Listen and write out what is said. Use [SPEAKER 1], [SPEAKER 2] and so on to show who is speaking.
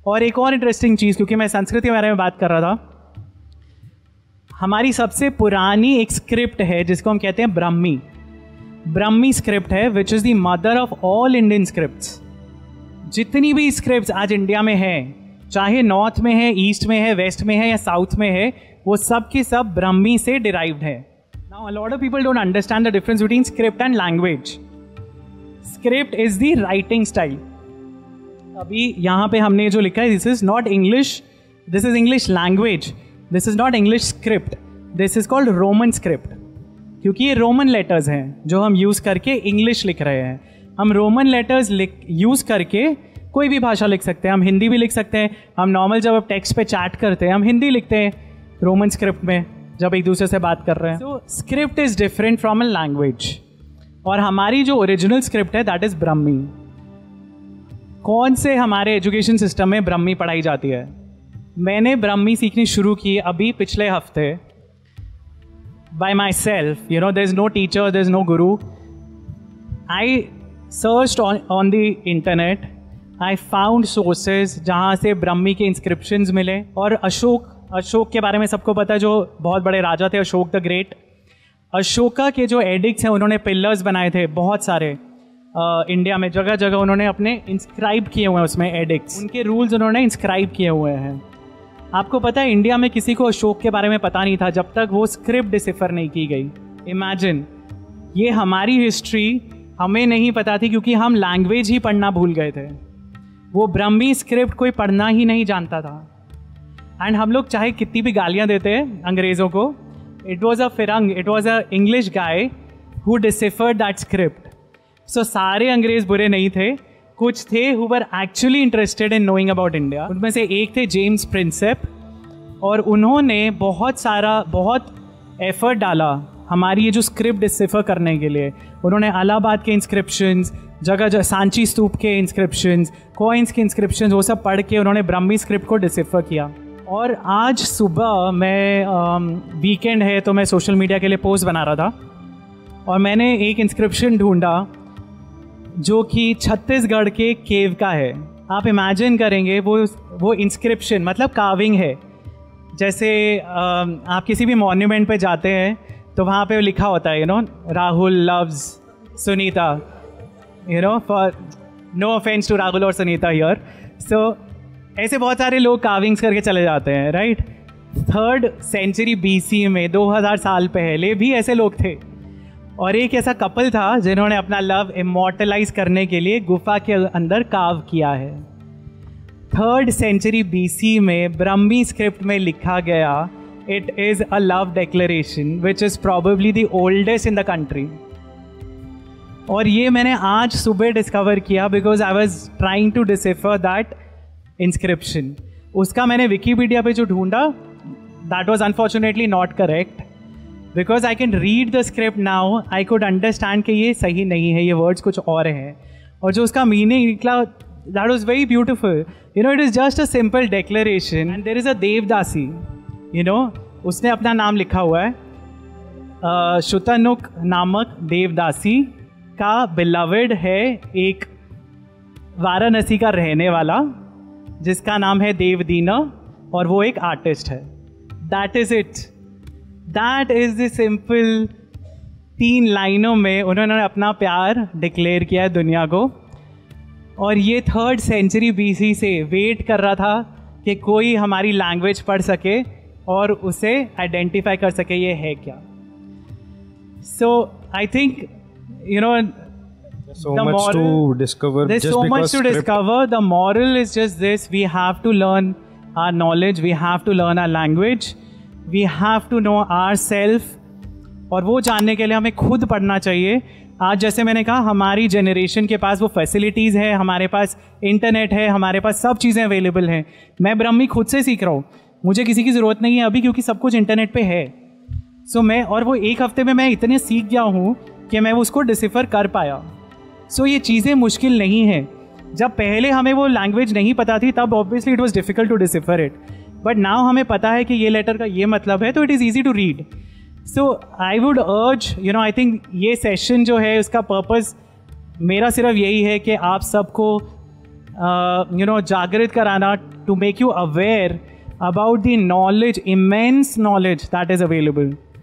[SPEAKER 1] और एक और इंटरेस्टिंग चीज़, क्योंकि मैं संस्कृत के बारे में बात कर रहा था, हमारी सबसे पुरानी एक स्क्रिप्ट है जिसको हम कहते हैं ब्राह्मी। ब्राह्मी स्क्रिप्ट है which is the mother of all Indian scripts. जितनी भी स्क्रिप्ट्स आज इंडिया में है, चाहे नॉर्थ में है, ईस्ट में है, वेस्ट में है या साउथ में है, वो सब की सब ब्राह्मी से डिराइव्ड है। Now a lot of people don't understand the difference between script and language. Script is the writing style. अभी यहाँ पे हमने जो लिखा है, this is not English, this is English language, this is not English script, this is called Roman script, क्योंकि ये Roman letters हैं जो हम यूज़ करके इंग्लिश लिख रहे हैं। हम रोमन लेटर्स यूज़ करके कोई भी भाषा लिख सकते हैं। हम हिंदी भी लिख सकते हैं। हम नॉर्मल जब आप टेक्स्ट पे चैट करते हैं, हम हिंदी लिखते हैं रोमन स्क्रिप्ट में जब एक दूसरे से बात कर रहे हैं। So script is different from a language. और हमारी जो ओरिजिनल स्क्रिप्ट है दैट इज़ ब्राह्मी। कौन से हमारे एजुकेशन सिस्टम में ब्राह्मी पढ़ाई जाती है? मैंने ब्राह्मी सीखनी शुरू की अभी पिछले हफ्ते by myself. You know, there's no teacher, there's no guru. I searched on the internet. I found sources जहाँ से ब्राह्मी के इंस्क्रिप्शंस मिले। और अशोक के बारे में सबको पता है, जो बहुत बड़े राजा थे, अशोक द ग्रेट। अशोका के जो एडिक्ट्स हैं, उन्होंने पिलर्स बनाए थे बहुत सारे इंडिया में, जगह जगह उन्होंने अपने इंस्क्राइब किए हुए हैं उसमें एडिक्ट्स। उनके रूल्स उन्होंने इंस्क्राइब किए हुए हैं। आपको पता है इंडिया में किसी को अशोक के बारे में पता नहीं था जब तक वो स्क्रिप्ट डिसिफर नहीं की गई। इमेजिन, ये हमारी हिस्ट्री हमें नहीं पता थी क्योंकि हम लैंग्वेज ही पढ़ना भूल गए थे। वो ब्राह्मी स्क्रिप्ट कोई पढ़ना ही नहीं जानता था। एंड हम लोग चाहे कितनी भी गालियाँ देते हैं अंग्रेज़ों को, इट वॉज अ फिरंग, it was a English guy who deciphered that script. So सारे अंग्रेज़ बुरे नहीं थे, कुछ थे who were actually interested in knowing about India। उनमें से एक थे जेम्स प्रिंसेप, और उन्होंने बहुत एफर्ट डाला हमारी ये जो स्क्रिप्ट डिसिफर करने के लिए। उन्होंने इलाहाबाद के इंस्क्रिप्शंस, जगह सांची स्तूप के इंस्क्रिप्शंस, कॉइन्स के इंस्क्रिप्शंस, वो सब पढ़ के उन्होंने ब्राह्मी स्क्रिप्ट को डिसिफर किया। और आज सुबह मैं वीकेंड है तो मैं सोशल मीडिया के लिए पोस्ट बना रहा था, और मैंने एक इंस्क्रिप्शन ढूंढा जो कि छत्तीसगढ़ के केव का है। आप इमेजिन करेंगे वो इंस्क्रिप्शन मतलब कार्विंग है। जैसे आप किसी भी मॉन्यूमेंट पे जाते हैं तो वहाँ पे लिखा होता है, Rahul loves Sunita, for no offence to Rahul और सुनीता हियर। सो ऐसे बहुत सारे लोग कार्विंग्स करके चले जाते हैं, राइट। 3rd सेंचुरी BC में 2000 साल पहले भी ऐसे लोग थे। और एक ऐसा कपल था जिन्होंने अपना लव इमॉर्टलाइज करने के लिए गुफा के अंदर कार्व किया है। 3rd सेंचुरी BC में ब्राह्मी स्क्रिप्ट में लिखा गया, it is a love declaration which is probably the oldest in the country. और ये मैंने आज सुबह डिस्कवर किया because I was trying to decipher that inscription. उसका मैंने विकीपीडिया पे जो ढूंढा, that was unfortunately not correct, because I can read the script now, I could understand कि ये सही नहीं है, ये वर्ड्स कुछ और हैं। और जो उसका मीनिंग निकला, that was very beautiful. It is just a simple declaration. And there is a devadasi, उसने अपना नाम लिखा हुआ है, शुतनुक नामक देवदासी का बिलवड है एक वाराणसी का रहने वाला जिसका नाम है देवदीना, और वो एक आर्टिस्ट है। That is it. That is the simple 3 लाइनों में उन्होंने अपना प्यार डिक्लेयर किया है दुनिया को। और ये 3rd सेंचुरी BC से वेट कर रहा था कि कोई हमारी लैंग्वेज पढ़ सके और उसे आइडेंटिफाई कर सके ये है क्या। So I think
[SPEAKER 2] so much to discover.
[SPEAKER 1] There's so much to discover. The moral is just this: we have to learn our knowledge, we have to learn our language, we have to know ourselves। और वो जानने के लिए हमें खुद पढ़ना चाहिए। आज जैसे मैंने कहा, हमारी जनरेशन के पास वो फैसिलिटीज़ है, हमारे पास इंटरनेट है, हमारे पास सब चीज़ें अवेलेबल हैं। मैं ब्राह्मी खुद से सीख रहा हूँ, मुझे किसी की ज़रूरत नहीं है अभी, क्योंकि सब कुछ इंटरनेट पे है। सो मैं, और वो एक हफ्ते में मैं इतने सीख गया हूँ कि मैं उसको डिसिफर कर पाया। सो ये चीज़ें मुश्किल नहीं है। जब पहले हमें वो लैंग्वेज नहीं पता थी तब obviously it was difficult to decipher it, but now हमें पता है कि ये लेटर का ये मतलब है, तो it is easy to read. So I would urge, I think ये सेशन जो है उसका पर्पज़ मेरा सिर्फ यही है कि आप सबको जागृत कराना, to make you aware about the knowledge, immense knowledge that is available.